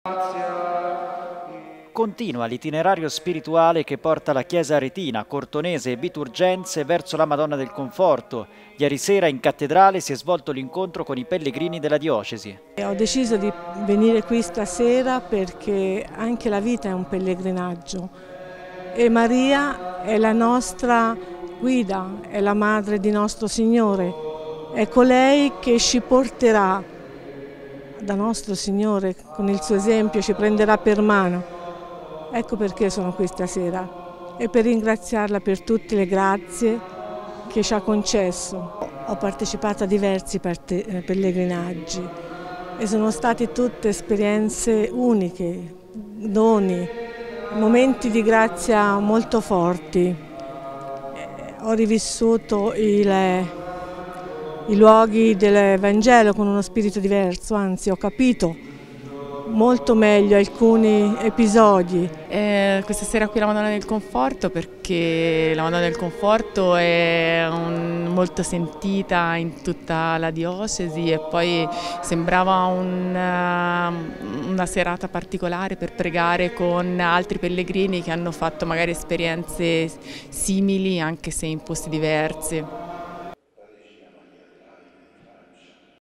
Continua l'itinerario spirituale che porta la Chiesa aretina, cortonese e biturgense verso la Madonna del Conforto. Ieri sera in cattedrale si è svolto l'incontro con i pellegrini della diocesi. Ho deciso di venire qui stasera perché anche la vita è un pellegrinaggio e Maria è la nostra guida, è la madre di nostro Signore. È colei che ci porterà da nostro Signore, con il suo esempio ci prenderà per mano. Ecco perché sono qui stasera e per ringraziarla per tutte le grazie che ci ha concesso. Ho partecipato a diversi pellegrinaggi e sono state tutte esperienze uniche, doni, momenti di grazia molto forti. Ho rivissuto i luoghi del Vangelo con uno spirito diverso, anzi ho capito molto meglio alcuni episodi. Questa sera qui la Madonna del Conforto perché la Madonna del Conforto è molto sentita in tutta la diocesi e poi sembrava una serata particolare per pregare con altri pellegrini che hanno fatto magari esperienze simili anche se in posti diversi.